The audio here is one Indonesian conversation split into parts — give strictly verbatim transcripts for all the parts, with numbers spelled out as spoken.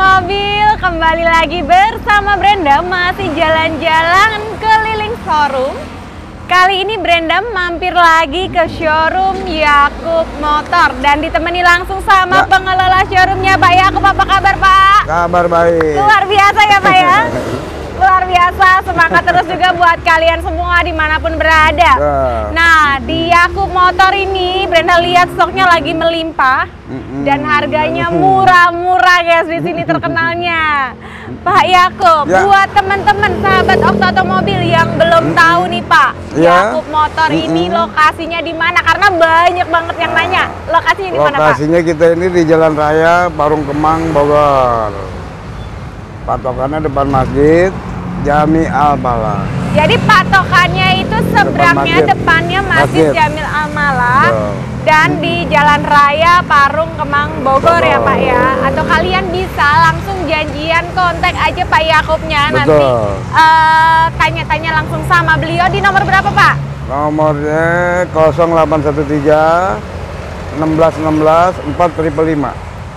Mobil, kembali lagi bersama Brenda, masih jalan-jalan keliling showroom. Kali ini Brenda mampir lagi ke showroom Yakub Motor dan ditemani langsung sama ya. Pengelola showroomnya Pak Yakub. Apa kabar Pak? Kabar baik. Luar biasa ya Pak ya? Luar biasa, semangat terus juga buat kalian semua dimanapun berada. Ya. Nah, di Yakub Motor ini Brenda lihat stoknya lagi melimpah mm-mm. dan harganya murah-murah guys, di sini terkenalnya. Pak Yakub, ya. Buat teman-teman sahabat Okta Otomobil yang belum mm-mm. tahu nih Pak, ya. Yakub Motor mm-mm. ini lokasinya di mana? Karena banyak banget yang nanya. Lokasinya di mana Pak? Lokasinya kita ini di Jalan Raya Parung Kemang, Bogor. Patokannya depan masjid Jami Al-Malah. Jadi patokannya itu seberangnya depan depannya Masjid, masjid. Jami Al-Malah dan di Jalan Raya Parung Kemang, Bogor. Betul. Ya Pak ya. Atau kalian bisa langsung janjian kontak aja Pak Yakubnya. Betul. Nanti tanya-tanya uh, langsung sama beliau di nomor berapa Pak? Nomornya nol delapan satu tiga enam belas enam belas empat lima lima.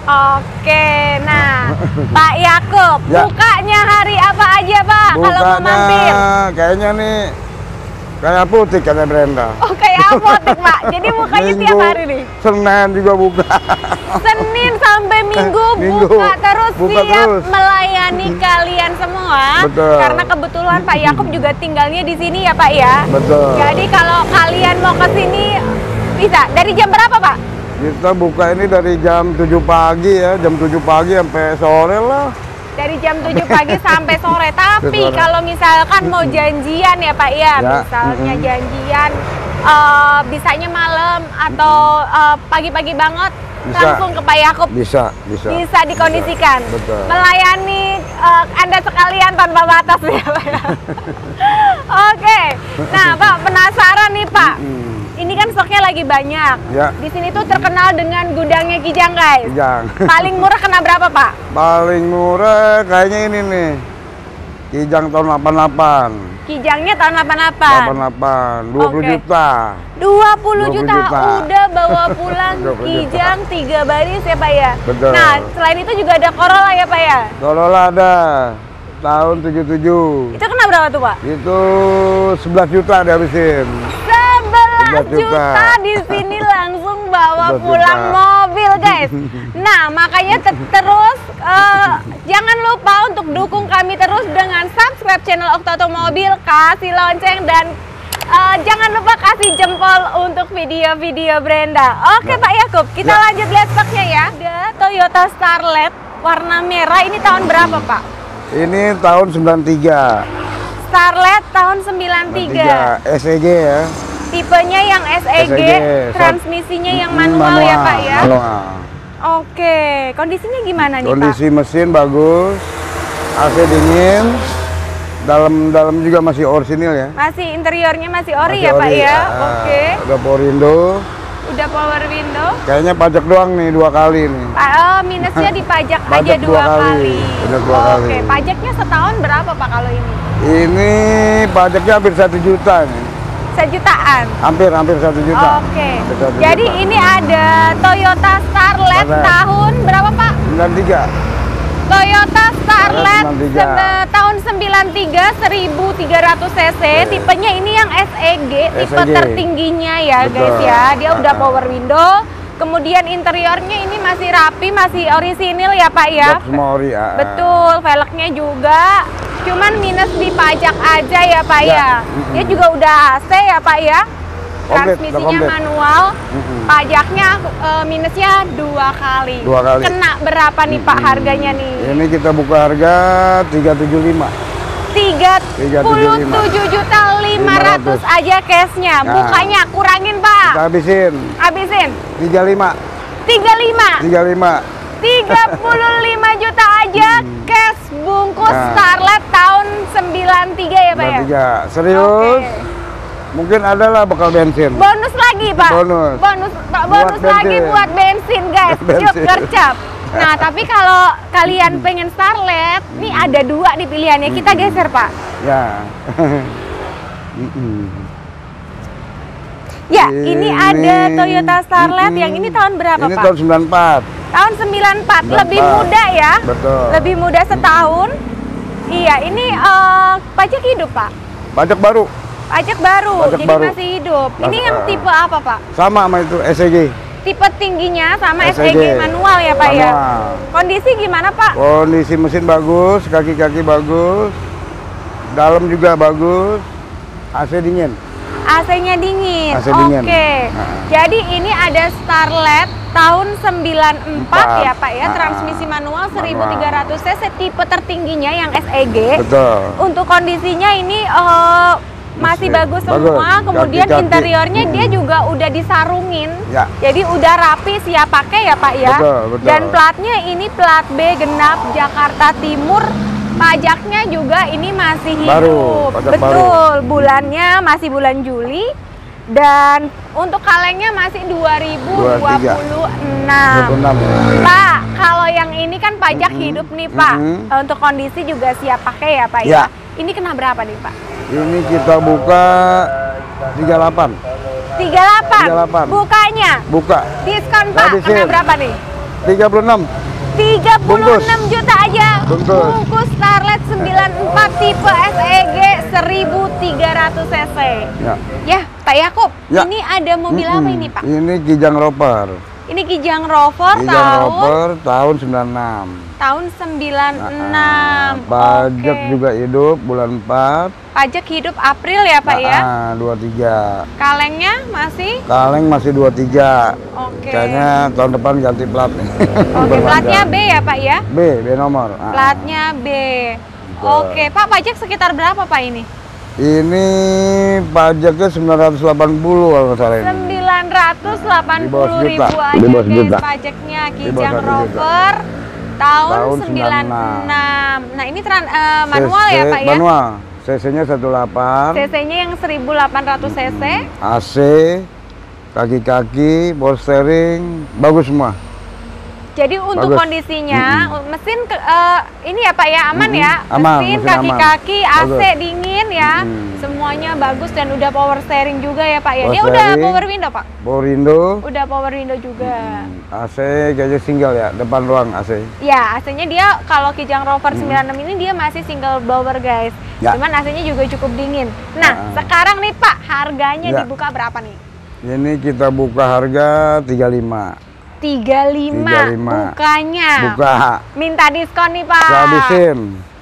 Oke, nah Pak Yakub, ya. Bukanya hari apa aja Pak kalau mau mampir? Kayaknya nih kayak apotek kata Brenda. Oh kayak apotek Pak, jadi bukanya tiap hari nih? Senin juga buka. Senin sampai Minggu, Minggu buka terus buka siap terus. Melayani kalian semua. Betul. Karena kebetulan Pak Yakub juga tinggalnya di sini ya Pak ya. Betul. Jadi kalau kalian mau ke sini bisa. Dari jam berapa Pak? Kita buka ini dari jam tujuh pagi ya, jam tujuh pagi sampai sore lah. Dari jam tujuh pagi sampai sore. Tapi kalau misalkan mau janjian ya Pak ya, ya. Misalnya mm-hmm. janjian uh, bisanya malam atau pagi-pagi uh, banget, bisa. Langsung ke Pak Yakub. Bisa, bisa. Bisa dikondisikan. Bisa. Betul. Melayani uh, Anda sekalian tanpa batas ya Pak ya. Oke. Nah Pak, penasaran nih Pak. Mm-hmm. Ini kan stoknya lagi banyak. Ya. Di sini tuh terkenal dengan gudangnya Kijang guys. Kijang. Paling murah kena berapa Pak? Paling murah kayaknya ini nih. Kijang tahun delapan delapan. Kijangnya tahun delapan delapan. delapan delapan, dua puluh okay. juta. dua puluh juta. Udah bawa pulang Kijang tiga baris ya Pak ya. Betul. Nah, selain itu juga ada Corolla ya Pak ya? Corolla ada. Tahun tujuh puluh tujuh. Itu kena berapa tuh Pak? Itu sebelas juta dihabisin. sebelas juta di sini langsung bawa pulang mobil guys. Nah makanya te terus uh, jangan lupa untuk dukung kami terus dengan subscribe channel Okta Otomobil, kasih lonceng dan uh, jangan lupa kasih jempol untuk video-video Brenda. Oke nah. Pak Yakub, kita ya. Lanjut lihat stoknya ya. Ada Toyota Starlet warna merah, ini tahun berapa Pak? Ini tahun sembilan tiga. Starlet tahun sembilan tiga. S E G ya. Tipenya yang S E G, S E G transmisinya yang manual, manual ya Pak ya? Manual. Oke, kondisinya gimana nih Kondisi Pak? Kondisi mesin bagus, A C dingin, dalam-dalam juga masih orisinil ya? Masih interiornya masih ori masih ya ori, Pak ya? Uh, Oke. Udah power window. Udah power window. Kayaknya pajak doang nih dua kali nih. Oh, minusnya dipajak aja dua, dua kali. kali. Udah dua oh, kali. Oke, pajaknya setahun berapa Pak kalau ini? Ini pajaknya hampir satu juta nih. Sejutaan? Hampir, hampir satu juta. Oke. Okay. Jadi juta. Ini ada Toyota Starlet Starlet. Tahun berapa Pak? sembilan tiga. Toyota Starlet tahun sembilan tiga, seribu tiga ratus cc. Yeah. Tipenya ini yang S E G, tipe S E G. Tertingginya ya. Betul. Guys ya. Dia udah power window. Kemudian interiornya ini masih rapi, masih orisinil ya Pak ya? Semua ori, ya. Betul, velgnya juga. Cuman minus di pajak aja ya Pak ya. ya. Mm-hmm. Dia juga udah A C ya Pak ya. Transmisinya manual. Mm-hmm. Pajaknya e, minusnya dua kali. Dua kali. Kena berapa nih mm-hmm. Pak harganya nih? Ini kita buka harga tiga tujuh lima. tiga puluh tujuh juta lima ratus aja cashnya. Nah. Bukanya kurangin Pak. Kita habisin. Habisin. tiga puluh lima. tiga puluh lima. tiga puluh lima. tiga puluh lima juta aja hmm. cash bungkus nah. Starlet tahun sembilan tiga ya Pak ya? sembilan tiga. Serius? Okay. Mungkin ada lah bakal bensin. Bonus lagi Pak? Bonus. Bonus, bonus buat lagi bensin. Buat bensin guys. Yuk gercap. Nah tapi kalau kalian pengen Starlet, hmm. nih ada dua di pilihannya. Kita hmm. geser Pak. Ya. Ya, ini, ini ada Toyota Starlet. Hmm. Yang ini tahun berapa ini Pak? Ini tahun sembilan empat. Tahun sembilan puluh empat, lebih muda ya? Betul. Lebih muda setahun. Iya, ini uh, pajak hidup, Pak? Pajak baru. Pajak baru, pajak jadi baru. masih hidup. Ini Mas, yang uh, tipe apa, Pak? Sama sama itu, S E G. Tipe tingginya sama S E G, S E G manual ya, Pak manual. ya? Kondisi gimana, Pak? Kondisi mesin bagus, kaki-kaki bagus, dalam juga bagus, A C dingin. A C-nya dingin. A C dingin. Oke. Nah. Jadi ini ada Starlet tahun sembilan puluh empat ya, Pak ya. Transmisi manual seribu tiga ratus cc, tipe tertingginya yang S E G. Betul. Untuk kondisinya ini uh, masih bagus semua. Bagus. Kemudian kaki, kaki. Interiornya hmm. dia juga udah disarungin. Ya. Jadi udah rapi, siap pakai ya, Pak ya. Betul, betul. Dan platnya ini plat B genap Jakarta Timur. Pajaknya juga ini masih hidup, baru, betul. Baru. Bulannya masih bulan Juli dan untuk kalengnya masih dua ribu dua puluh enam. Pak, kalau yang ini kan pajak mm-hmm. hidup nih, Pak. Mm-hmm. Untuk kondisi juga siap pakai ya, Pak ya. ya. Ini kena berapa nih, Pak? Ini kita buka tiga puluh delapan. tiga puluh delapan. Bukanya? Buka. Diskon, Pak. Kena berapa nih? tiga puluh enam. tiga puluh enam Bungkus. Juta aja. Bungkus. Bungkus Starlet sembilan puluh empat tipe S E G seribu tiga ratus cc. Ya. Ya, Pak Yakub. Ya. Ini ada mobil mm -hmm. apa ini, Pak? Ini Kijang Rover. Ini Kijang Rover Kijang tahun Rover tahun sembilan puluh enam. Tahun sembilan puluh enam. Nah, pajak okay. juga hidup bulan empat. Pajak hidup April ya, Pak nah, ya? dua puluh tiga. Kalengnya masih? Kaleng masih dua puluh tiga. Oke. Okay. Kayaknya tahun depan ganti plat nih. Oke, okay, platnya B ya, Pak ya? B, B nomor. Platnya B. Oke, okay. Pak, pajak sekitar berapa, Pak ini? Ini pajaknya sembilan ratus delapan puluh kalau nggak salah ini. sembilan ratus delapan puluh ribu aja guys pajaknya. Kijang Rover tahun, tahun sembilan puluh enam. Nah, ini tran, uh, manual C C, ya, Pak ya? Manual. cc-nya seratus delapan. cc-nya yang seribu delapan ratus cc. A C, kaki-kaki, power steering, bagus semua. Jadi untuk bagus. Kondisinya, mm-hmm. mesin ke, uh, ini ya, Pak ya, aman mm-hmm. ya? Aman, mesin, kaki-kaki, A C bagus. Dingin ya, mm-hmm. semuanya bagus dan udah power steering juga ya, Pak ya? Power Dia steering, udah power window, Pak? Power window. Udah power window juga. Mm-hmm. A C kayaknya single ya, depan ruang A C. Ya, A C-nya dia kalau Kijang Rover mm-hmm. sembilan puluh enam ini dia masih single blower guys. Ya. Cuman A C-nya juga cukup dingin. Nah, uh-huh. sekarang nih Pak, harganya ya. Dibuka berapa nih? Ini kita buka harga tiga puluh lima. tiga puluh lima. Bukanya. Buka. Minta diskon nih, Pak. Saya habisin.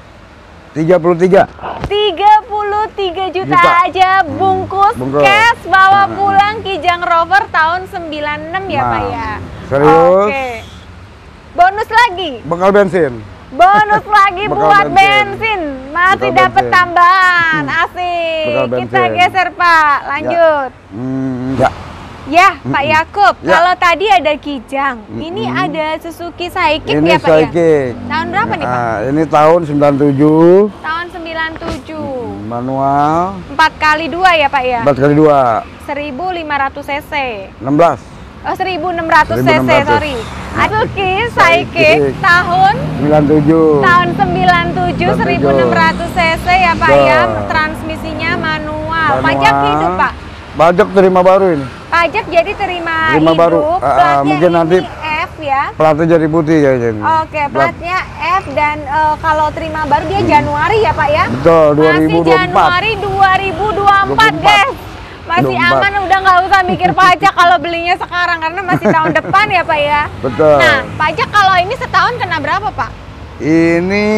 tiga puluh tiga. tiga puluh tiga juta, juta aja bungkus, bungkus. Cash bawa hmm. pulang Kijang Rover tahun sembilan puluh enam ya, nah, Pak ya. Serius? Oke. Bonus lagi. Bekal bensin. Bonus lagi buat bensin. bensin. Masih dapat tambahan. Asik. Kita geser, Pak. Lanjut. Ya. Hmm, ya. Ya, Pak Yakub, ya. Kalau tadi ada Kijang, mm -hmm. ini ada Suzuki Saikik ini ya, Pak Saikik. ya? Tahun berapa nih, Pak? Nah, ini tahun sembilan puluh tujuh. Tahun sembilan puluh tujuh. Manual. empat kali dua ya, Pak ya? empat kali dua. seribu lima ratus cc. enam belas. Oh, seribu enam ratus cc, sorry. Suzuki Saikik tahun sembilan puluh tujuh. Tahun sembilan puluh tujuh, seribu enam ratus cc ya, Pak Duh. ya? Transmisinya manual. manual. Pajak hidup, Pak? Pajak terima baru ini. Pajak jadi terima, terima hidup. baru. Platnya uh, mungkin nanti F ya. Platnya jadi putih kayaknya. Oke, platnya F dan uh, kalau terima baru dia Januari ya, Pak ya? Betul, dua ribu dua puluh empat. Masih Januari dua ribu dua puluh empat, guys. Masih aman, udah nggak usah mikir pajak kalau belinya sekarang karena masih tahun depan ya, Pak ya. Betul. Nah, pajak kalau ini setahun kena berapa, Pak? Ini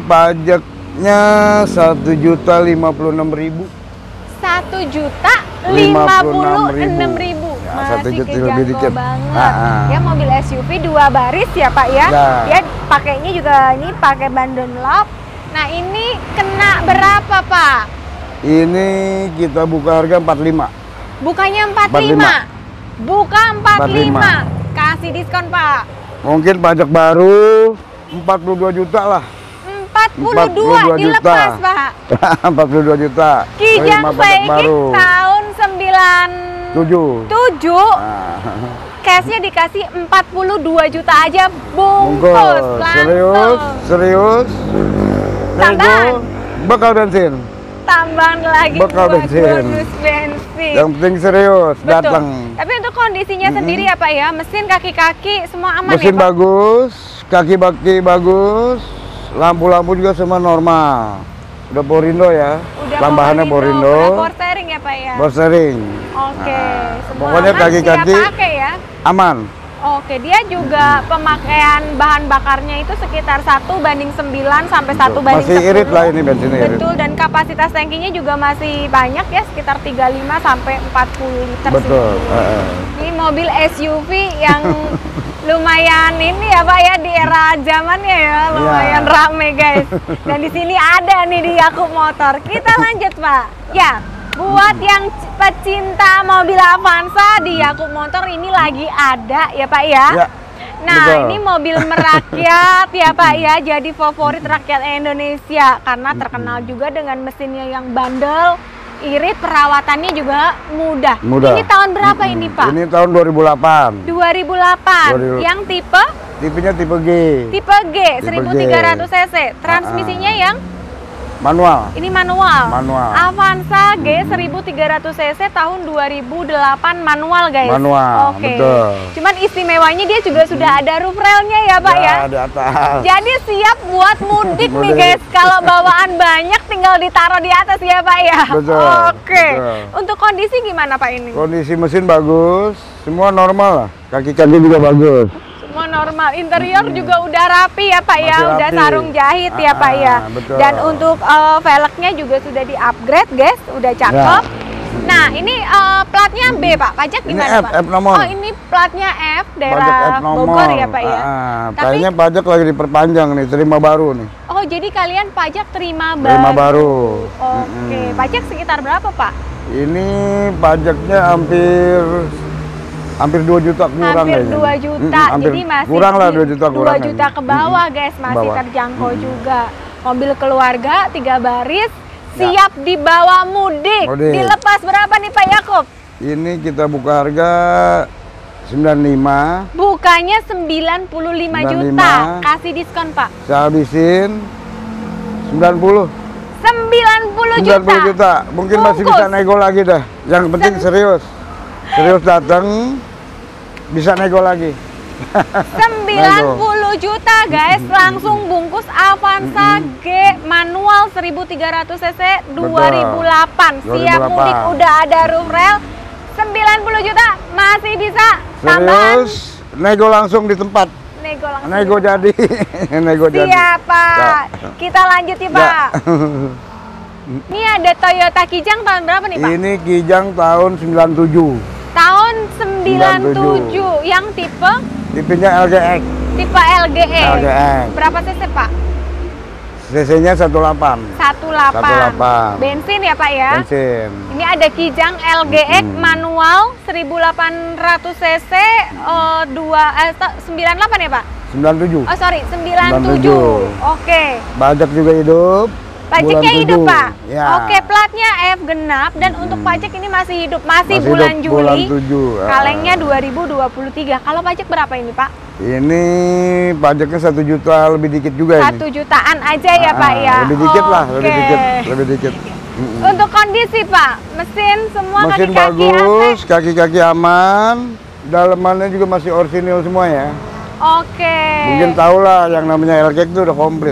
pajaknya satu juta lima puluh enam ribu. Satu juta lima puluh enam ribu. Ya, masih juta lebih dikit banget. Ah, ya mobil S U V dua baris ya, Pak ya. Ya. Dia pakainya juga ini pakai ban Dunlop. Nah, ini kena berapa, Pak? Ini kita buka harga empat puluh lima. Bukanya empat puluh lima. Buka empat puluh lima. Kasih diskon, Pak. Mungkin pajak baru empat puluh dua juta lah. empat puluh dua dilepas, Pak. empat puluh dua juta. Kijang Saikik tahun sembilan puluh tujuh. Nah. Cashnya dikasih empat puluh dua juta aja bungkus. Serius, serius. Tambahan. Bakal bensin. tambahan lagi bekal buat bensin. bonus bensin. Yang penting serius, datang. Tapi untuk kondisinya mm-hmm. sendiri ya Pak ya, mesin, kaki-kaki semua aman mesin ya Pak? bagus, kaki-kaki bagus, lampu-lampu juga semua normal. Udah Borindo ya, udah tambahannya Borindo. Udah power steering ya Pak ya? Power steering. Oke, nah, semua pokoknya kaki-kaki ya? aman. Oke, dia juga pemakaian bahan bakarnya itu sekitar satu banding sembilan sampai satu banding sepuluh. Masih irit lah ini bensinnya. Betul, irit. Dan kapasitas tangkinya juga masih banyak ya, sekitar tiga puluh lima sampai empat puluh liter. Betul. Uh, ini mobil S U V yang lumayan ini ya Pak ya, di era zamannya ya, lumayan yeah. rame guys. Dan di sini ada nih di Yakub Motor. Kita lanjut Pak. Ya. Buat yang pecinta mobil Avanza di Yakub Motor ini lagi ada ya Pak ya. ya nah betul. Ini mobil merakyat ya Pak ya, jadi favorit rakyat Indonesia karena terkenal juga dengan mesinnya yang bandel, irit, perawatannya juga mudah. mudah. Ini tahun berapa hmm. ini Pak? Ini tahun dua ribu delapan. dua ribu delapan. dua ribu... Yang tipe? Tipenya tipe G. Tipe G, tipe seribu tiga ratus cc. Transmisinya yang? Manual. Ini manual. Manual. Avanza G seribu tiga ratus cc tahun dua ribu delapan manual guys. Manual. Oke. Okay. Betul. Cuman istimewanya dia juga hmm. sudah ada roof railnya ya Pak ya. Ya di atas. Jadi siap buat mudik nih guys. Kalau bawaan banyak tinggal ditaruh di atas ya Pak ya. Betul. Oke. Okay. Betul. Untuk kondisi gimana Pak ini? Kondisi mesin bagus, semua normal lah. Kaki-kaki juga bagus. Semua normal, interior hmm. juga udah rapi ya Pak ya, Masih udah rapi. sarung jahit ya ah, Pak ya. Betul. Dan untuk uh, velgnya juga sudah di upgrade guys, udah cakep. Ya. Nah ini uh, platnya B Pak, pajak gimana ini F, Pak? F nomor. Oh ini platnya F, daerah F Bogor ya Pak ya. Ah, kayaknya pajak lagi diperpanjang nih, terima baru nih. Oh jadi kalian pajak terima baru. Terima baru. Oke, okay. hmm. Pajak sekitar berapa Pak? Ini pajaknya hampir hampir dua juta kurang hampir dua juta, hmm, hampir jadi masih kurang lah dua juta kurang. dua juta ke bawah hmm, guys, masih bawah. Terjangkau hmm. juga. Mobil keluarga tiga baris, ya. Siap dibawa mudik. mudik. Dilepas berapa nih Pak Yakub? Ini kita buka harga sembilan puluh lima. Bukanya sembilan puluh lima juta. Kasih diskon Pak. Saya habisin sembilan puluh. sembilan puluh juta. sembilan puluh juta. Mungkin Bungkus. Masih bisa nego lagi dah. Yang penting Sem serius. Serius datang. Bisa nego lagi. sembilan puluh juta guys, langsung bungkus Avanza G manual seribu tiga ratus cc dua ribu delapan. Siap mudik, udah ada roof rail. sembilan puluh juta masih bisa tambahan. Serius, nego langsung di tempat. Nego langsung. Nego jadi. Nego jadi. Siap Pak. Kita lanjut ya Pak. Ini ada Toyota Kijang tahun berapa nih Pak? Ini Kijang tahun sembilan puluh tujuh. Tahun sembilan puluh tujuh. Yang tipe? Tipenya L G X. Tipe L G X. L G X. Berapa cc Pak? cc-nya seratus delapan. seratus delapan. Bensin ya Pak ya? Bensin. Ini ada Kijang L G X hmm. manual seribu delapan ratus cc uh, dua eh, sembilan puluh delapan ya Pak? sembilan puluh tujuh. Oh sorry, sembilan puluh tujuh. Oke. Okay. Pajak juga hidup. Pajaknya hidup Pak? Ya. Oke, platnya F genap dan hmm. untuk pajak ini masih hidup, masih, masih bulan hidup, Juli. Bulan tujuh. Kalengnya dua ribu dua puluh tiga. Kalau pajak berapa ini Pak? Ini pajaknya satu juta lebih dikit juga ini. Satu jutaan aja ya Pak ya? Lebih dikit Oke. lah, lebih dikit, lebih dikit. Untuk kondisi Pak, mesin semua mesin kaki-kaki bagus, kaki-kaki aman, dalamannya juga masih orisinil semua ya. Oke. Mungkin tahu lah yang namanya L G X itu udah komplit.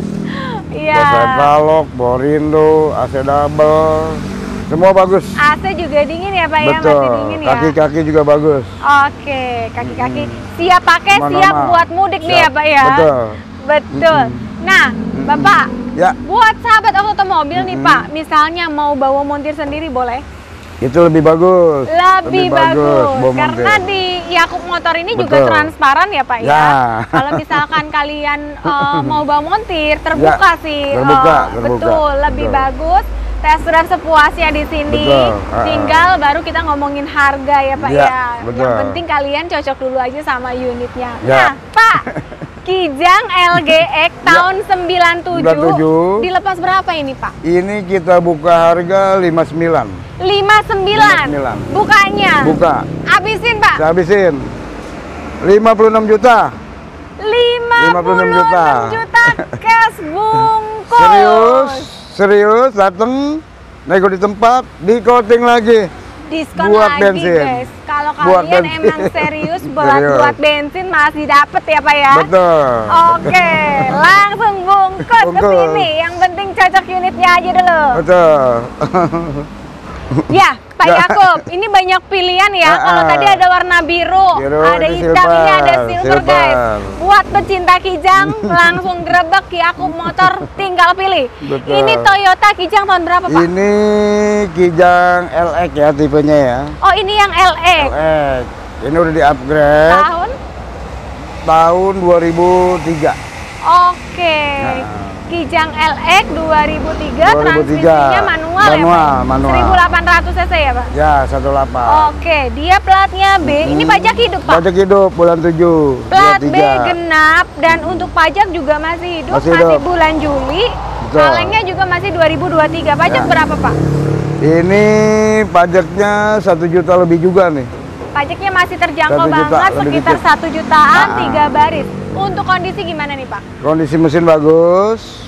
Iya. Balok, Borindo, A C double, semua bagus. A C juga dingin ya Pak ya? Betul. Masih dingin ya? Kaki-kaki juga bagus. Oke, kaki-kaki hmm. siap pakai, Mana siap -mana. buat mudik siap. nih ya Pak ya? Betul. Betul. Hmm. Nah, hmm. Bapak, ya. buat sahabat otomobil hmm. nih Pak, misalnya mau bawa montir sendiri boleh? Itu lebih bagus. Lebih, lebih bagus, bagus. Karena di Yakub Motor ini Betul. juga transparan ya Pak ya. ya. Kalau misalkan kalian uh, mau bawa montir, terbuka ya. sih. Terbuka, uh, terbuka. Betul, lebih Betul. bagus. Tes drive sepuasnya di sini. Betul. Tinggal baru kita ngomongin harga ya Pak ya. ya. Yang penting kalian cocok dulu aja sama unitnya. Ya. Nah Pak, Kijang L G X tahun ya. sembilan puluh tujuh. Dilepas berapa ini Pak? Ini kita buka harga lima puluh sembilan. lima puluh sembilan. Bukanya. Buka. Habisin Pak. Saya habisin. lima puluh enam juta. lima puluh enam juta. Cash bungkus. Serius. serius dateng, nego di tempat, di coating lagi. Diskon buat lagi bensin. guys. Kalau Buat kalian bensin. emang serius buat Serius. buat bensin masih dapet ya Pak ya. Betul. Oke, langsung bungkus ke Bungkus. sini. Yang penting cocok unitnya aja dulu. Betul. Ya, Pak Ya. Yakub, ini banyak pilihan ya. Ah, Kalau ah. tadi ada warna biru, Biru, ada ini hitam, ini silver, ada silver, silver. guys. Buat pecinta Kijang, langsung grebek Yakub Motor, tinggal pilih. Betul. Ini Toyota Kijang tahun berapa Pak? Ini Kijang L X ya tipenya ya. Oh, ini yang L X. L X. Ini udah di-upgrade Tahun? tahun dua ribu tiga. Oke. Nah. Kijang L X dua ribu tiga, dua ribu tiga. transmisinya manual, ya Manual, Pak? manual. seribu delapan ratus cc ya Pak? Ya, satu delapan. Oke, dia platnya B. Ini Hmm. pajak hidup Pak? Pajak hidup bulan tujuh. Plat B dua puluh tiga. genap dan untuk pajak juga masih hidup, Masih masih, hidup. bulan Juli. Betul. Kalengnya juga masih dua ribu dua puluh tiga. Pajak Ya. berapa Pak? Ini pajaknya satu juta lebih juga nih. Pajaknya masih terjangkau Satu juta, banget, lebih sekitar dikit. satu jutaan, Nah. tiga baris. Untuk kondisi gimana nih Pak? Kondisi mesin bagus.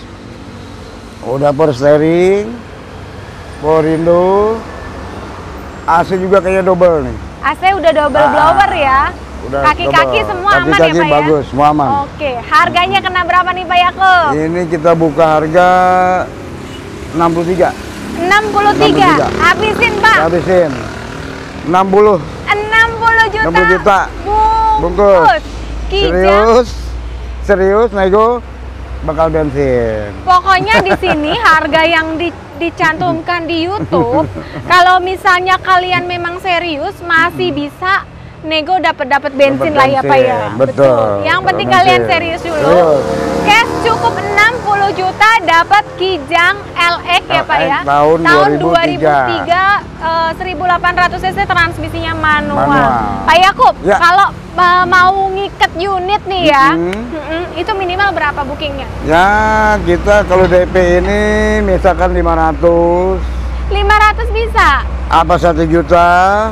Udah power steering, power window, A C juga kayaknya double nih. A C udah double Ah, blower ya. Udah Kaki-kaki double. semua aman Kaki-kaki ya Pak bagus, ya? semua aman. Oke, harganya kena berapa nih Pak Yakub? Ini kita buka harga enam puluh tiga. enam puluh tiga. enam puluh tiga. Habisin Pak. Habisin enam puluh. enam puluh juta. enam puluh juta. Bungkus. Bungkus. Kijang. Serius, serius nego bakal bensin. Pokoknya di sini harga yang di- dicantumkan di YouTube, kalau misalnya kalian memang serius masih bisa nego dapat dapat bensin Dapat lah ya Pak ya. bensin, betul. Yang penting Dapat kalian bensin. serius dulu. Serius. Cash cukup enam puluh juta dapat Kijang L X ya Pak ya. L X tahun dua dua ribu ribu tiga eh, seribu delapan ratus cc transmisinya manual. Manual. Pak Yakub, Ya. kalau eh, mau ngiket unit nih ya, Mm-mm. mm-mm, itu minimal berapa bookingnya? Ya, kita kalau D P ini misalkan lima ratus, lima ratus bisa. apa satu juta.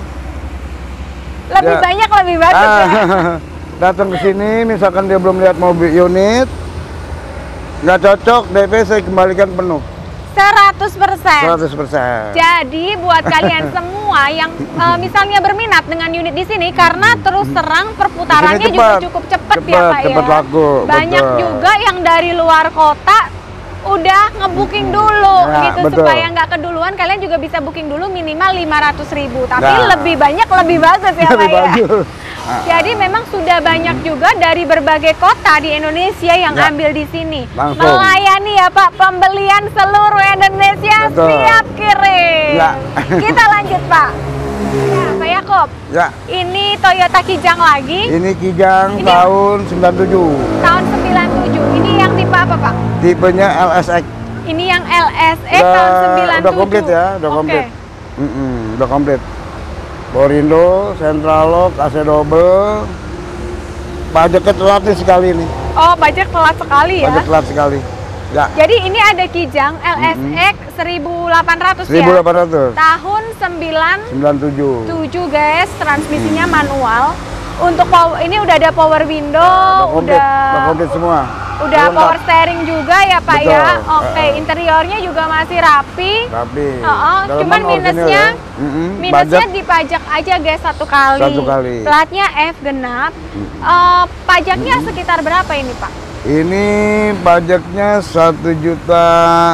Lebih Ya. banyak lebih bagus ya. Ah, datang ke sini misalkan dia belum lihat mobil unit, nggak cocok, D P saya kembalikan penuh seratus persen. seratus persen. Jadi buat kalian semua yang eh, misalnya berminat dengan unit di sini, karena terus terang perputarannya Di sini juga cepat. cukup cepat ya Cepat, Pak cepat ya. laku, Banyak betul. juga yang dari luar kota udah ngebooking dulu Ya, gitu, betul. supaya nggak keduluan. Kalian juga bisa booking dulu minimal lima ratus ribu, tapi Nah. lebih banyak lebih bagus ya Pak Lebih ya. bagus. Ah, Jadi memang sudah banyak juga dari berbagai kota di Indonesia yang Ya. ambil di sini. Langsung. Melayani ya Pak, pembelian seluruh Indonesia, Betul. siap kirim. Ya. Kita lanjut Pak. Ya, Pak Yakub, Ya, ini Toyota Kijang lagi, ini Kijang Ini- tahun sembilan puluh tujuh. tahun sembilan puluh tujuh. Ini yang tipe apa Pak? Tipenya L S X. Ini yang L S X Udah- tahun sembilan puluh tujuh. udah komplit ya, udah Oke. komplit. Mm-mm, udah komplit. Power window, central lock, A C double. Pajaknya telat nih sekali nih. Oh, pajak telat sekali ya. Pajak telat sekali. Ya, Jadi ini ada Kijang L S X seribu delapan ratus ya. seribu delapan ratus. Tahun sembilan sembilan puluh tujuh. tujuh guys, transmisinya manual. Untuk power, ini udah ada power window, Udah komplit, udah udah komplit semua. udah Lengkap. power steering juga ya Pak Betul. ya. Oke, Eh, eh. interiornya juga masih rapi. Tapi Oh, cuman minusnya, minusnya pajak dipajak aja guys satu kali. Satu kali. Platnya F genap. Eh, pajaknya sekitar berapa ini Pak? ini pajaknya satu juta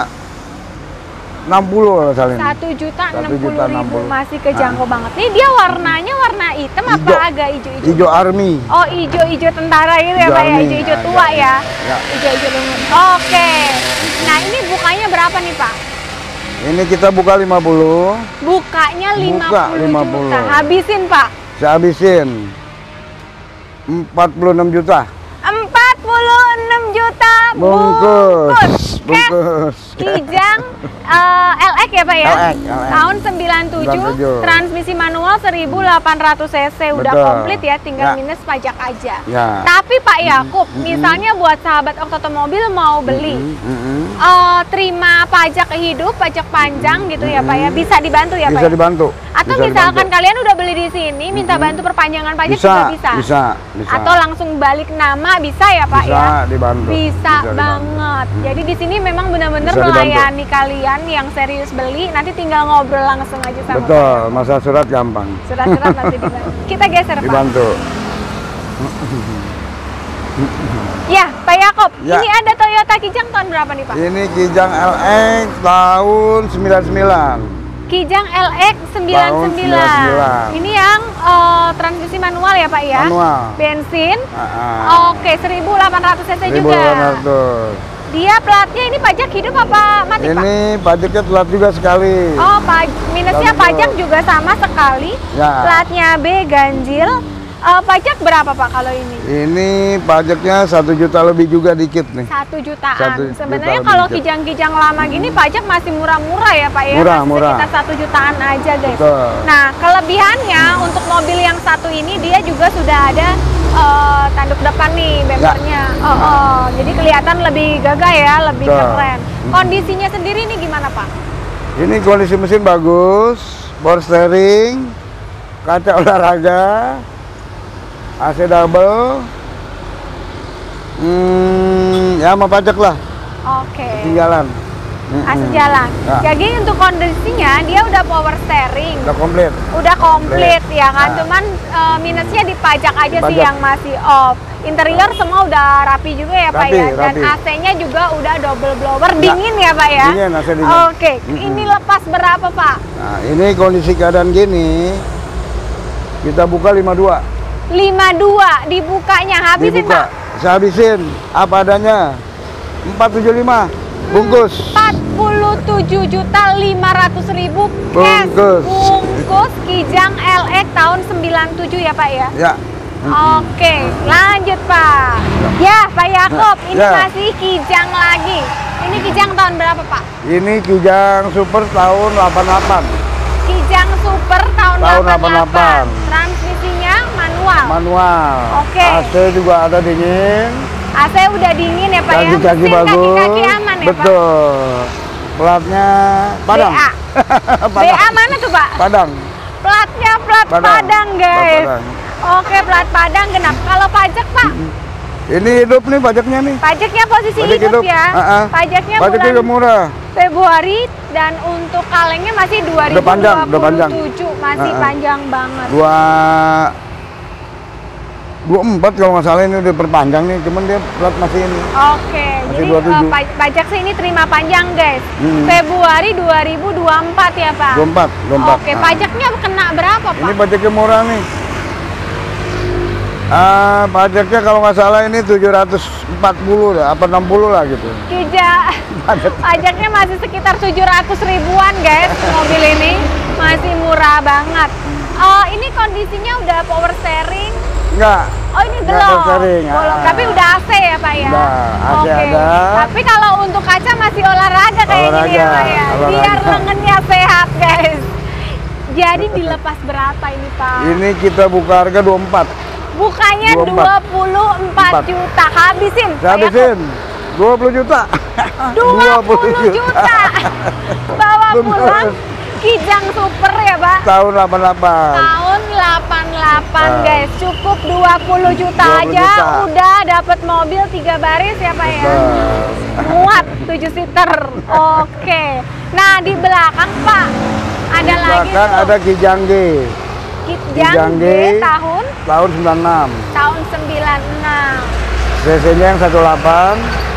enam puluh kalau salah ini. Satu juta enam Satu puluh juta enam ribu, puluh. masih kejangkau banget. Nih dia warnanya warna hitam apa Ijo. agak hijau-hijau? Hijau army. Oh, ijo-ijo tentara gitu ya Ijo Pak ya, army. ijo-ijo Nah, tua ya. Ya. Ijo-ijo lumut. Oke. Nah, ini bukanya berapa nih Pak? Ini kita buka lima puluh. Bukanya lima Buka puluh lima juta. puluh. Habisin Pak. Saya habisin empat puluh enam juta. empat puluh enam juta Bungkus. Cash Bungkus. Kijang uh, L X ya Pak ya? L X, L X. Tahun sembilan puluh tujuh, sembilan puluh tujuh. transmisi manual seribu delapan ratus cc, udah Betul. komplit ya, tinggal Ya. minus pajak aja. Ya. Tapi Pak Yakub, Mm-hmm. misalnya buat sahabat Oktomobil mau beli, Mm-hmm. uh, terima pajak hidup, pajak panjang gitu ya Pak ya, bisa dibantu ya Pak Bisa ya? dibantu. Atau Bisa misalkan dibantu. kalian udah beli di sini, minta bantu perpanjangan pajak Bisa, juga bisa? bisa, bisa. Atau langsung balik nama bisa ya Pak Bisa ya? dibantu. Bisa, Bisa banget. dibantu. Jadi di sini memang benar-benar Bisa dibantu. melayani kalian yang serius beli, nanti tinggal ngobrol langsung aja sama Betul, Pak. masalah surat gampang. Surat-surat nanti dibantu. Kita geser Pak. Dibantu. Ya, Pak Yakob, Ya. ini ada Toyota Kijang tahun berapa nih Pak? Ini Kijang L X tahun sembilan puluh sembilan. Kijang L X sembilan puluh sembilan. Tahun sembilan puluh sembilan. Ini yang eh, transmisi manual ya Pak ya? Manual. Bensin. Ah, Oke, seribu delapan ratus cc seribu juga. delapan ratus. Dia platnya ini pajak hidup apa mati Pak? Ini pajaknya telat juga sekali. Oh, paj minusnya Ganjil. pajak juga sama sekali. Ya. Platnya B ganjil. Eh, pajak berapa Pak kalau ini? Ini pajaknya satu juta lebih juga dikit nih. Satu jutaan. Satu juta Sebenarnya lebih kalau dikit. kijang-kijang lama gini pajak masih murah-murah ya Pak ya? Murah, masih murah. sekitar satu jutaan aja guys. Betul. Nah, kelebihannya untuk mobil yang satu ini dia juga sudah ada eh, tanduk depan nih bempernya. Oh, oh. Jadi kelihatan lebih gagah ya, lebih Betul. keren. Kondisinya sendiri ini gimana Pak? Ini kondisi mesin bagus, power steering, kaca olahraga, A C double, hmm, ya sama pajak lah, Oke. tinggalan. Asli jalan. Ya. Jadi untuk kondisinya dia udah power steering. Udah komplit. Udah komplit ya kan, Nah. cuman eh, minusnya di pajak aja sih Pajak. yang masih off. Interior semua udah rapi juga ya Pak Rapi, ya, dan rapi. A C-nya juga udah double blower, dingin ya Pak ya. Dingin, A C dingin. Oke, Mm-mm. ini lepas berapa Pak? Nah, ini kondisi keadaan gini, kita buka lima puluh dua. lima puluh dua dibukanya, habisin Dibuka, Pak. saya habisin apa adanya, empat ratus tujuh puluh lima bungkus. empat puluh tujuh juta lima ratus ribu cash Bungkus. bungkus Kijang L X tahun sembilan puluh tujuh ya Pak ya. Ya. Oke, lanjut Pak. Ya, Pak Yakob, ini Ya. masih Kijang lagi. Ini Kijang tahun berapa Pak? Ini Kijang Super tahun delapan puluh delapan. Kijang Super tahun, Tahun delapan puluh delapan. delapan puluh delapan. Transmisinya manual. Manual. Oke. A C juga ada dingin. A C udah dingin ya Pak ya. Kaki-kaki Mesin bagus. kaki-kaki aman ya Pak? Betul. Platnya Padang. B A. B A mana tuh Pak? Padang. Platnya plat Padang, Padang. guys. Plat Padang. Oke, plat Padang genap. Kalau pajak Pak? Ini hidup nih pajaknya nih. Pajaknya posisi Pajak hidup, hidup. ya. Uh-uh. Pajaknya Pajak bulan juga murah. Februari dan untuk kalengnya masih dua ribu dua puluh tujuh, Udah panjang, udah panjang. masih Uh-uh. panjang banget. Dua dua empat kalau nggak salah ini udah perpanjang nih, cuman dia plat masih ini. Oke, Masih jadi dua puluh tujuh. eh, pa- pajak sih ini terima panjang guys. Hmm. Februari dua ribu dua puluh empat ya Pak. dua puluh empat, dua puluh empat. Oke, Nah. pajaknya kena berapa Pak? Ini pajaknya murah nih. Ah, pajaknya kalau nggak salah ini tujuh ratus empat puluh lah, apa enam puluh lah gitu. Kija, Pajak. pajaknya masih sekitar tujuh ratus ribuan guys. Mobil ini masih murah banget. Oh, ini kondisinya udah power steering. Enggak. Oh, ini Nggak belum. power steering, Belum. ah. Tapi udah A C ya Pak ya. Udah, A C Oke. ada. Tapi kalau untuk kaca masih olahraga kayak gini ya Olahraga, Pak ya. Biar olahraga. lengannya sehat guys. Jadi dilepas berapa ini Pak? Ini kita buka harga dua puluh empat. Bukannya dua puluh empat. dua puluh empat Empat. juta. Habisin. Saya habisin dua puluh juta. dua puluh juta. Bawa Bener. pulang Kijang Super ya Pak. Tahun delapan puluh delapan. Tahun delapan puluh delapan Ah. guys. Cukup dua puluh juta dua puluh aja juta. udah dapat mobil tiga baris ya Pak ya. Muat tujuh seater. Oke. Nah, di belakang Pak ada Di lagi belakang tuh ada Kijang G. Kijang Kijang G G. tahun Tahun sembilan puluh enam. tahun sembilan puluh enam. C C-nya yang seratus delapan.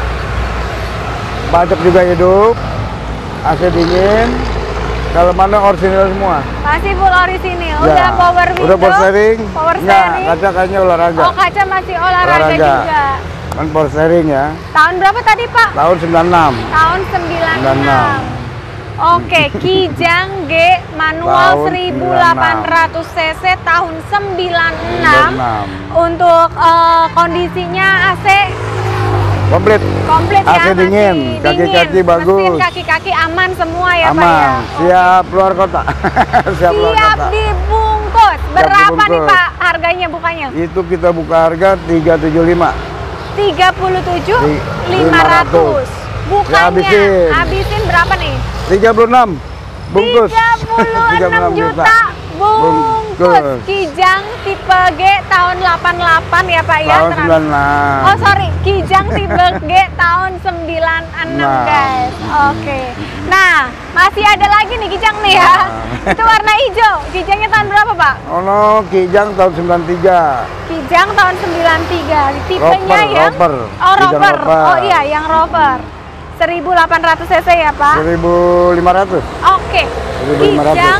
Pajak juga hidup. A C dingin. Dalamannya orisinil semua. Masih full orisinil. Ya. Udah power window. Udah power steering. Power Enggak, steering. kaca kayaknya olahraga. Oh, kaca masih olahraga, Olahraga. juga. Kan power steering ya. Tahun berapa tadi Pak? Tahun sembilan puluh enam. Tahun sembilan puluh sembilan puluh enam. enam. Oke, Kijang G manual Tahun seribu delapan ratus cc tahun sembilan puluh enam. sembilan puluh enam. Untuk eh, kondisinya A C C Komplit. Komplit ya. A C dingin, kaki-kaki bagus. Mesin kaki-kaki aman semua ya aman. Pak ya. Siap keluar kota. Siap, Siap dibungkus. Berapa Siap nih Pak harganya bukanya? Itu kita buka harga tiga tujuh lima. tiga puluh tujuh lima ratus. Bukanya habisin. habisin berapa nih? tiga puluh enam bungkus. tiga puluh enam juta bungkus. bungkus. Kijang tipe G tahun delapan puluh delapan ya Pak ya. Tahun sembilan puluh enam. Oh sorry, Kijang tipe G tahun sembilan puluh enam nah. guys. Oke. Okay. Nah, masih ada lagi nih Kijang nih ya. Nah. Itu warna hijau. Kijangnya tahun berapa Pak? Oh no, Kijang tahun sembilan puluh tiga. Kijang tahun sembilan puluh tiga. Tipenya rover, yang rover. Oh rover. Oh iya, yang rover. seribu delapan ratus cc ya Pak? seribu lima ratus. Oke. Okay. Kijang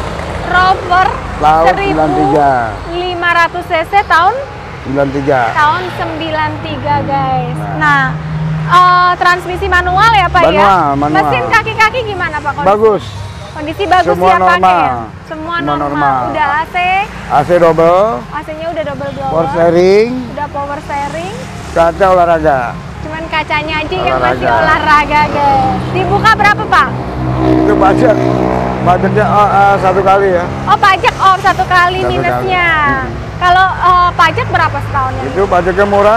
rover seribu lima ratus cc tahun sembilan puluh tiga. Tahun sembilan puluh tiga guys. Nah, nah uh, transmisi manual ya Pak manual, ya? Manual. Mesin kaki-kaki gimana Pak kondisi? Bagus. Kondisi bagus Semua ya normal. pakai ya? Semua, Semua normal. normal. Udah A C? A C double. A C-nya udah double double. Power steering. Udah power steering. Kaca olahraga. Cuman kacanya aja olahraga. yang masih olahraga guys. Dibuka berapa Pak? Itu pajak. Pajaknya oh, uh, satu kali ya. Oh pajak off satu kali satu minusnya. Kali. Hmm. Kalau uh, pajak berapa setahunnya? Itu pajaknya murah.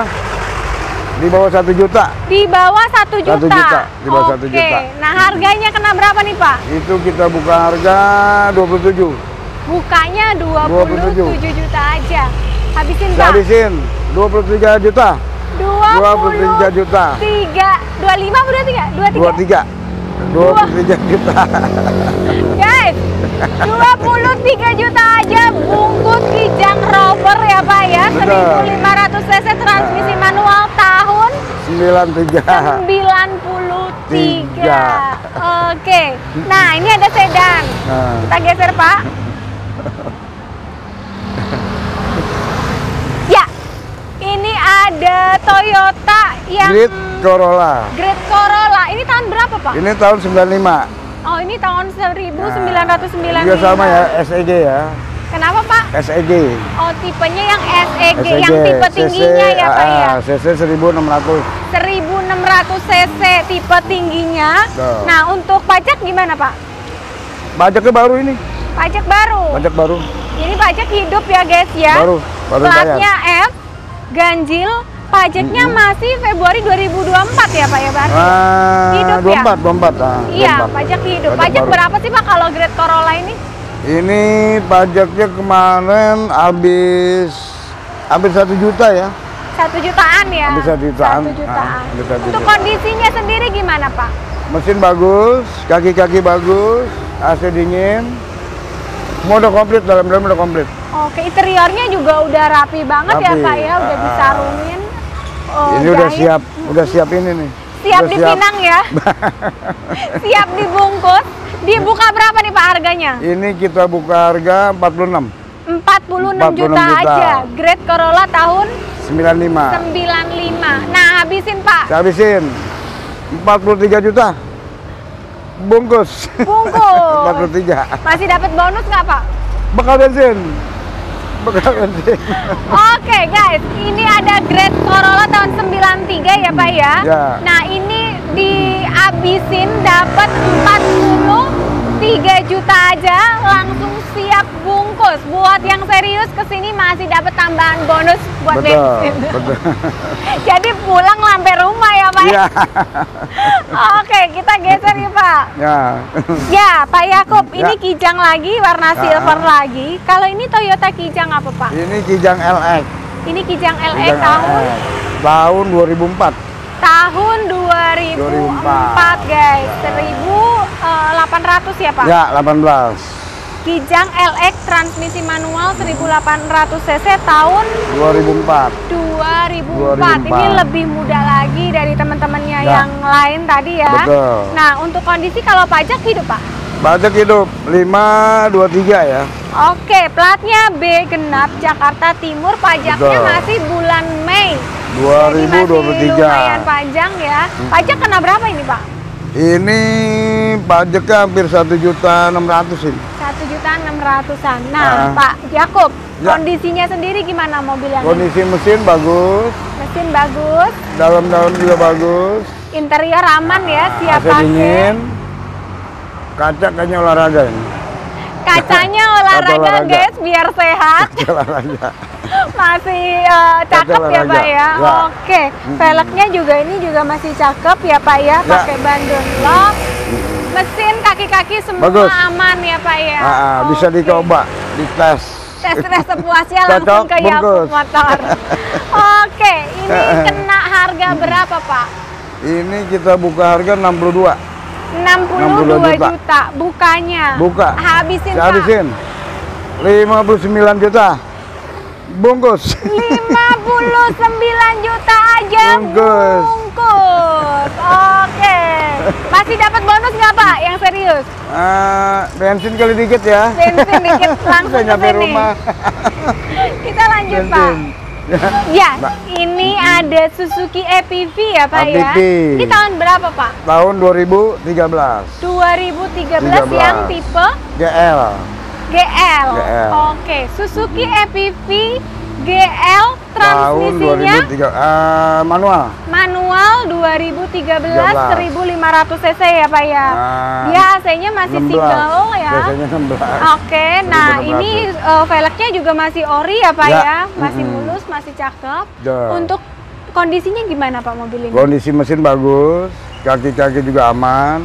Di bawah satu juta. Di bawah satu juta. Satu juta. Di bawah satu Oke. juta. Nah harganya kena berapa nih Pak? Itu kita buka harga dua puluh tujuh. Bukanya dua puluh tujuh juta aja. Habisin Pak? Habisin dua puluh tiga juta. dua puluh tiga juta. tiga, dua puluh lima udah tiga? dua puluh tiga. dua puluh tiga juta. Guys, dua puluh tiga juta aja bungkus Kijang rover ya Pak ya. seribu lima ratus cc transmisi nah. manual tahun sembilan puluh tiga. sembilan puluh tiga. Oke. Nah, ini ada sedan. Nah. Kita geser Pak. Ya. Ini ada Toyota yang Great Corolla. Great Corolla. Ini tahun berapa Pak? Ini tahun sembilan puluh lima. Oh ini tahun seribu sembilan ratus sembilan puluh lima. Juga sama ya, S E G ya. Kenapa Pak? S E G. Oh tipenya yang S E G, S E G. yang tipe tingginya C C, ya Pak ya? C C seribu enam ratus. seribu enam ratus cc tipe tingginya. Duh. Nah untuk pajak gimana Pak? Pajaknya baru ini. Pajak baru? Pajak baru. Ini pajak hidup ya guys ya? Baru, baru Platnya F, ganjil. Pajaknya mm-hmm. masih Februari dua ribu dua puluh empat ya Pak ya berarti? Ah, hidup dua puluh empat, ya? dua puluh empat. Ah, iya, dua puluh empat. Pajak hidup. Pajak, pajak berapa sih Pak kalau Great Corolla ini? Ini pajaknya kemarin habis hampir satu juta ya. Satu jutaan ya? Habis satu jutaan. Satu jutaan. Ah, satu Untuk jutaan. kondisinya sendiri gimana Pak? Mesin bagus, kaki-kaki bagus, A C dingin. Semua udah komplit, dalam-dalam udah komplit. Oke, interiornya juga udah rapi banget rapi. ya Pak ya, udah ah. disarumin. Oh, ini jahit. udah siap, udah siap ini nih. Siap udah dipinang siap. ya. Siap dibungkus. Dibuka berapa nih Pak harganya? Ini kita buka harga empat puluh enam. empat puluh enam juta aja. Great Corolla tahun sembilan puluh lima. sembilan puluh lima. Nah, habisin Pak. Saya habisin empat puluh tiga juta. Bungkus. Bungkus. empat puluh tiga. Masih dapat bonus nggak Pak? Bekal bensin. Bekal bensin. Oke guys, ini ada Great Corolla tahun sembilan puluh tiga ya Pak ya? Ya. Nah ini dihabisin dapat empat puluh tiga juta aja, langsung siap bungkus. Buat yang serius kesini masih dapat tambahan bonus buat betul, bensin. Betul. Jadi pulang lampe rumah ya Pak? Ya. Oke, kita geser ya Pak. Ya. Ya Pak Yakub, ya. ini Kijang lagi, warna ya. silver lagi. Kalau ini Toyota Kijang apa Pak? Ini Kijang L X. Ini Kijang L X Kijang tahun? L X. Tahun dua ribu empat. Tahun dua ribu empat guys, ya. seribu delapan ratus ya Pak? Ya, delapan belas. Kijang L X transmisi manual seribu delapan ratus cc tahun dua ribu empat. dua ribu empat. Ini lebih muda lagi dari teman-temannya ya. yang lain tadi ya. Betul. Nah, untuk kondisi kalau pajak hidup Pak? Pajak hidup lima dua tiga ya. Oke, platnya B genap Jakarta Timur, pajaknya Betul. masih bulan Mei. dua ribu dua puluh tiga. Jadi masih lumayan panjang ya. Pajak kena berapa ini Pak? Ini pajaknya hampir satu juta enam ratus ini. satu juta enam ratusan. Nah, uh. Pak Yakub, Ya. Kondisinya sendiri gimana mobil yang Kondisi ini? mesin bagus. Mesin bagus. Dalam-dalam juga bagus. Interior aman nah, ya, siap A C pakai. dingin. Kaca kayaknya olahraga ini. Kacanya olahraga, Kaca olahraga guys, biar sehat. Kaca olahraga. Masih uh, cakep ya Pak ya. ya. Oke, velgnya juga ini juga masih cakep ya Pak ya, ya. pakai ban Dunlop. Mesin kaki-kaki semua bagus. Aman ya Pak ya. Ah, ah, bisa Oke. dicoba, dites. Tes-tes sepuasnya langsung ke Yakub Motor. Oke, ini kena harga berapa Pak? Ini kita buka harga enam puluh dua. enam puluh dua juta. Bukanya. Buka. Habisin Pak. Habisin. lima puluh sembilan juta. Bungkus. lima puluh sembilan juta aja bungkus. Bungkus. Oke. Masih dapat bonus nggak Pak yang serius? Uh, bensin kali dikit ya. Bensin dikit langsung ke nyampe sini. rumah. Kita lanjut bensin. Pak. Ya, ini ada Suzuki E P V ya Pak E P V. ya. Ini tahun berapa Pak? Tahun dua ribu tiga belas. dua ribu tiga belas yang tipe G L. G L. G L. Oke, Suzuki E P V G L transmisinya tahun dua ribu tiga, uh, manual. Manual dua ribu tiga belas seribu lima ratus cc ya Pak ya. Nah, Dia A C-nya masih enam belas. single ya. Biasanya enam belas. Oke, nah ini uh, velgnya juga masih ori ya Pak ya, ya. Masih mm-hmm. mulus, masih cakep. Ya. Untuk kondisinya gimana Pak mobil ini? Kondisi mesin bagus, kaki-kaki juga aman.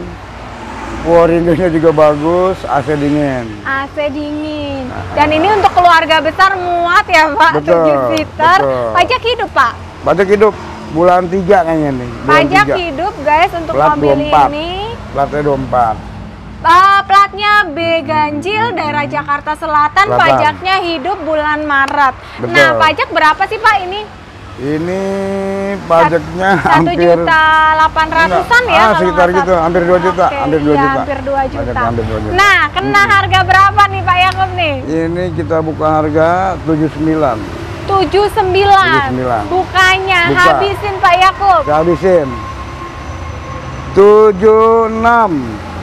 Power window-nya juga bagus, A C dingin. A C dingin. Dan ini untuk keluarga besar muat ya Pak, betul, tujuh seater. betul. Pajak hidup Pak? Pajak hidup bulan tiga kayaknya nih. Bulan Pajak tiga. hidup guys untuk Plat mobil dua puluh empat. ini. Platnya dua puluh empat. Uh, platnya B ganjil daerah Jakarta Selatan, Selatan. Pajaknya hidup bulan Maret. Betul. Nah, pajak berapa sih Pak ini? Ini pajaknya satu hampir juta delapan ratusan ya? Ah, kalau sekitar nggak gitu, salah. hampir dua juta, Oke, hampir dua iya, juta. hampir dua juta. Pajaknya hampir dua juta. Nah, kena Hmm. harga berapa nih Pak Yakub nih? Ini kita buka harga tujuh puluh sembilan. tujuh puluh sembilan. tujuh puluh sembilan. Bukanya Buka. habisin Pak Yakub. Saya habisin. tujuh puluh enam.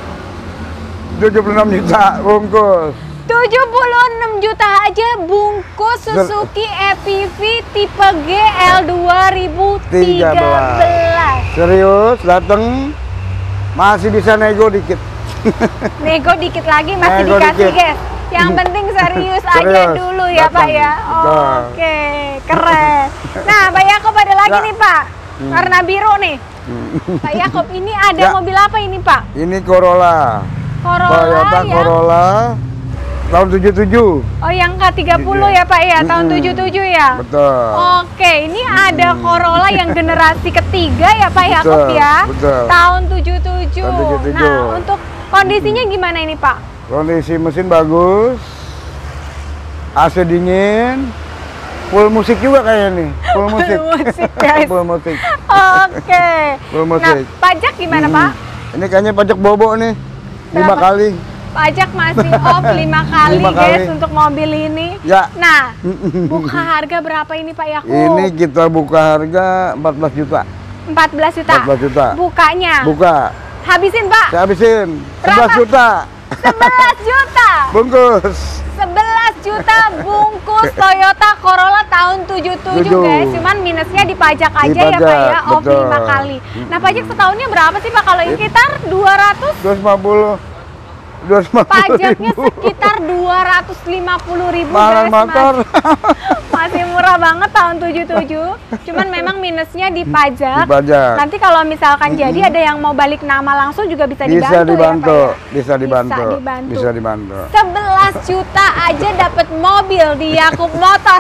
tujuh puluh enam juta bungkus. tujuh puluh enam juta aja bungkus Suzuki E P V tipe G L dua ribu tiga belas. Serius, dateng masih bisa nego dikit. Nego dikit lagi masih Nego dikasih dikit. guys. Yang penting serius, aja Serius, dulu ya datang. Pak ya. Betul. Oke, keren. Nah Pak Yakub ada lagi Ya. nih Pak. Hmm. Warna biru nih. Pak Yakub ini ada Ya. mobil apa ini Pak? Ini Corolla. Corolla Toyota ya. Corolla tahun tujuh puluh tujuh. Oh yang K tiga puluh ya Pak ya, tahun Mm-mm. tujuh puluh tujuh ya? Betul. Oke, ini ada Corolla yang generasi ketiga ya Pak Yakub Betul, ya? betul. Tahun tujuh puluh tujuh. Tahun tujuh puluh tujuh. Nah, untuk kondisinya gimana ini Pak? Kondisi mesin bagus, A C dingin, full musik juga kayaknya nih, full musik. Full musik, guys. Full musik. Oke. Full Nah, musik. pajak gimana Hmm. Pak? Ini kayaknya pajak bobo nih, lima Berapa? kali. Pajak masih off lima kali Lima guys kali. untuk mobil ini. Ya. Nah, buka harga berapa ini Pak Yakub? Ini kita buka harga empat belas juta. empat belas juta. empat belas juta. Bukanya. Buka. Habisin Pak. Saya habisin Berapa? sebelas juta. sebelas juta. Bungkus. sebelas juta bungkus Toyota Corolla tahun tujuh puluh tujuh Tujuh. guys. Cuman minusnya di pajak aja Di ya Pak ya, pajak, off betul. lima kali. Nah, pajak setahunnya berapa sih Pak? Kalau ini sekitar dua ratus, dua ratus lima puluh. dua ratus lima puluh pajaknya ribu. sekitar dua ratus lima puluh ribu Mahalan guys. motor. Mas- Masih murah banget tahun tujuh puluh tujuh. Cuman memang minusnya di pajak. Di pajak. Nanti kalau misalkan jadi ada yang mau balik nama langsung juga bisa dibantu Bisa dibantu, ya Pak ya? bisa dibantu, Bisa dibantu. bisa dibantu. sebelas juta aja dapat mobil di Yakub Motor.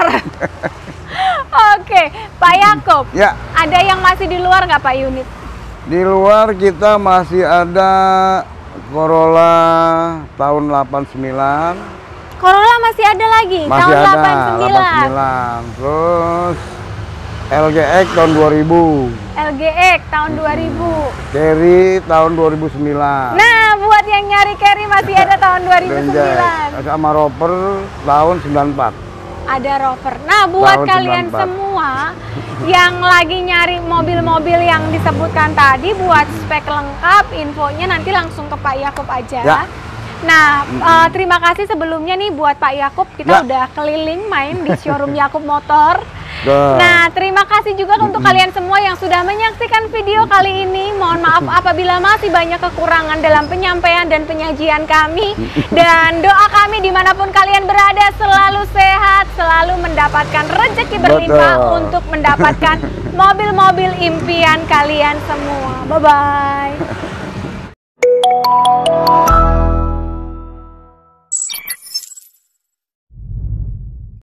Oke, Pak Yakub. Ya, Ada yang masih di luar nggak Pak unit? di luar kita masih ada Corolla tahun delapan puluh sembilan. Corolla masih ada lagi Masih tahun ada delapan puluh sembilan. delapan puluh sembilan. Terus L G X tahun dua ribu. L G X tahun dua ribu. Carry tahun dua ribu sembilan. Nah, buat yang nyari carry masih ada tahun dua ribu sembilan. Dan sama Rover tahun sembilan puluh empat. Ada Rover. Nah, buat Tahun kalian sembilan puluh empat. semua yang lagi nyari mobil-mobil yang disebutkan tadi buat spek lengkap, infonya nanti langsung ke Pak Yakub aja. Ya. Nah, uh, terima kasih sebelumnya nih buat Pak Yakub. Kita ya. udah keliling main di showroom Yakub Motor. Duh. Nah, terima kasih juga untuk mm-hmm. kalian semua yang sudah menyaksikan video kali ini. Mohon maaf apabila masih banyak kekurangan dalam penyampaian dan penyajian kami. Dan doa kami dimanapun kalian berada selalu sehat, selalu mendapatkan rezeki berlimpah Betul. untuk mendapatkan mobil-mobil impian kalian semua. Bye-bye.